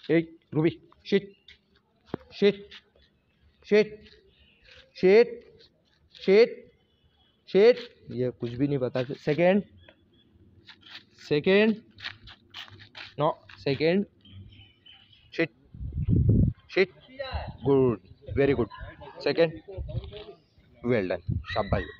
Hey, Ruby, shit, shit, shit, shit, shit, shit. ये कुछ भी नहीं पता. Second, second, no, second, shit, shit. Good, very good. Second, well done. Shabash.